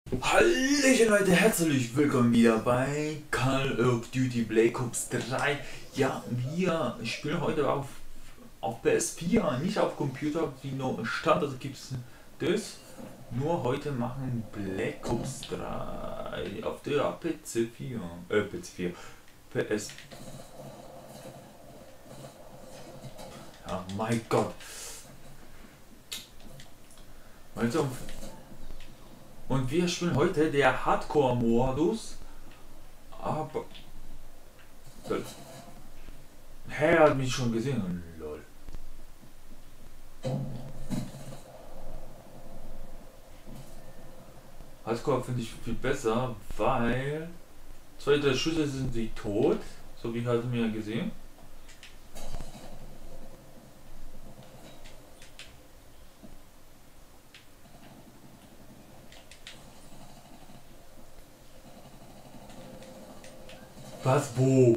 Hallöchen Leute, herzlich willkommen wieder bei Call of Duty Black Ops 3. Ja, wir spielen heute auf PS4, nicht auf Computer, wie nur Standard gibt es das. Nur heute machen Black Ops 3 auf der PC4, PC4, PS. Ja, mein Gott. Also, und wir spielen heute der Hardcore-Modus. Aber. Er hat mich schon gesehen. Lol. Hardcore finde ich viel besser, weil zwei der Schüsse sind sie tot. So wie hat mir gesehen. Was? Wo?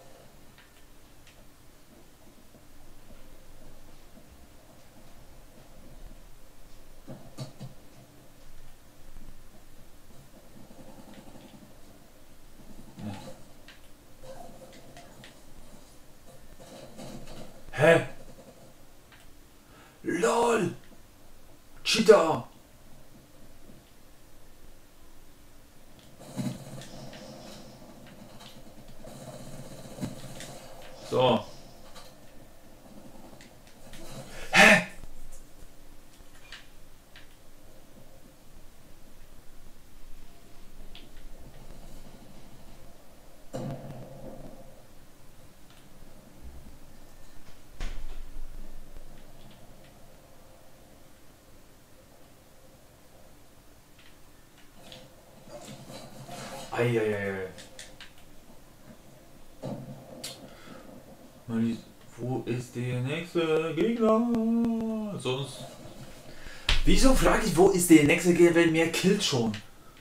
Hä? LOL! Cheater! So. Hä? Eieiei. Wo ist der nächste Gegner? Sonst. Wieso frage ich, wo ist der nächste Gegner, wenn mir killt schon?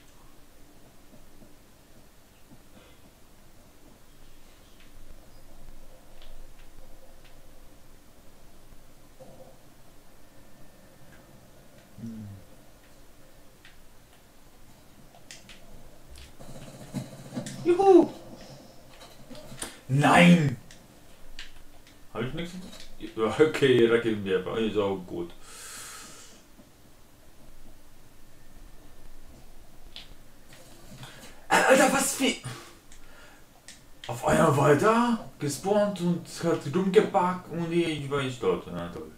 Juhu! Nein! Habe ich nichts? Ja, okay, Raketenwerfer, ist auch gut. Alter, was für... Auf einmal weiter gespawnt und hat rumgepackt und ich war nicht dort. Na toll.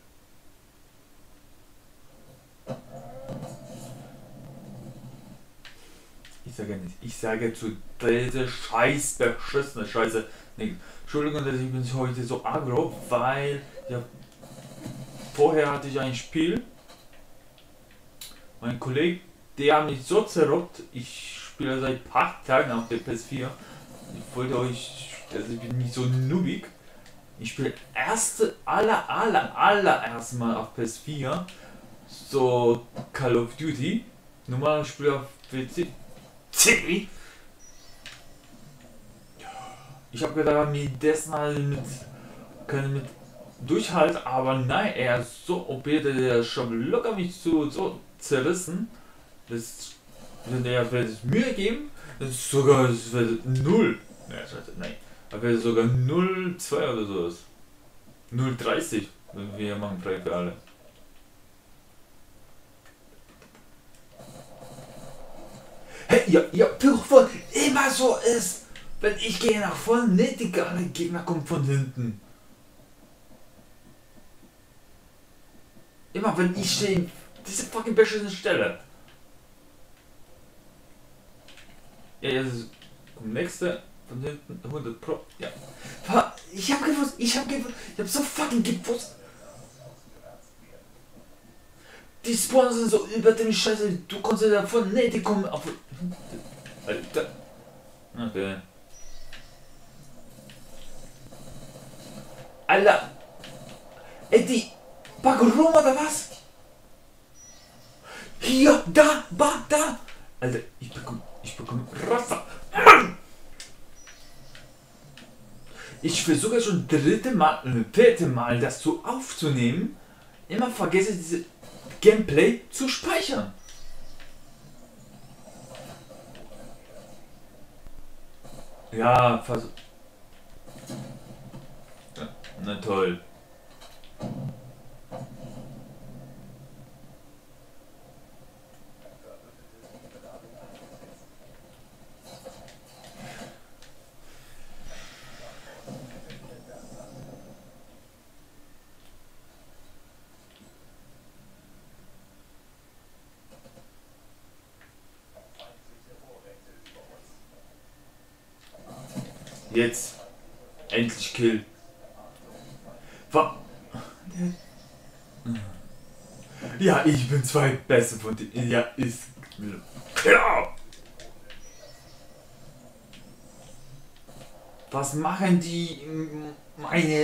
Ich sage nicht, ich sage zu dieser scheiß beschissene Scheiße nichts. Entschuldigung, dass ich bin heute so aggro, weil ja, vorher hatte ich ein Spiel. Mein Kollege, der hat mich so zerrockt, ich spiele seit ein paar Tagen auf der PS4. Ich wollte euch, also ich bin nicht so noobig. Ich spiele allererst mal auf PS4 so Call of Duty. Normal spiele auf PC. Ich habe gedacht, mir das mal mit Durchhalt, aber nein, er ist so OP, der schon locker mich so zerrissen. Das, wenn er sich Mühe geben, das ist sogar das wird 0. Nein, aber sogar 0,2 oder so. 0,30. Wir machen frei für alle. Hey, ja, bevor immer so ist. Wenn ich gehe nach vorne, nicht die Gegner kommen von hinten. Immer wenn ich stehe, diese fucking beschissene Stelle. Ja, jetzt kommt nächste von hinten 100 Pro. Ja. Ich hab gewusst, ich hab so fucking gewusst. Die Spawner sind so über dem Scheiße, du kommst ja davon, ne, die kommen auf. Alter. Okay. Alter. Ey, die packen rum oder was? Hier, da. Alter, ich bekomme Rasta. Ich versuche schon vierte Mal das so aufzunehmen. Immer vergesse diese Gameplay zu speichern. Ja, na toll. Jetzt. Endlich Kill. Wa Ja, ich bin zweitbeste von denen. Ja, ist klar. Was machen die meine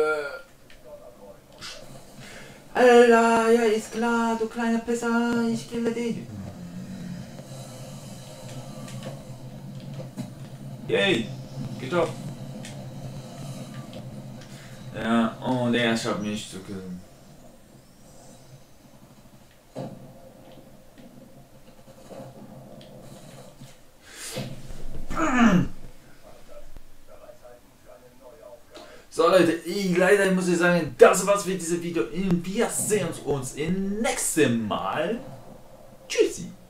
Alter, ja ist klar, du kleiner Pisser, ich kille dich. Yay, geschafft. Ja, und er schafft mich zu killen. So Leute, leider muss ich sagen, das war's für dieses Video. Wir sehen uns im nächsten Mal. Tschüssi.